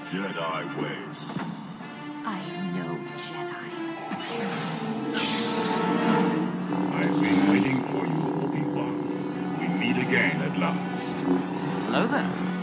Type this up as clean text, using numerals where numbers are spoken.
Jedi way. I am no Jedi. I've been waiting for you, Obi-Wan. We meet again at last. Hello there.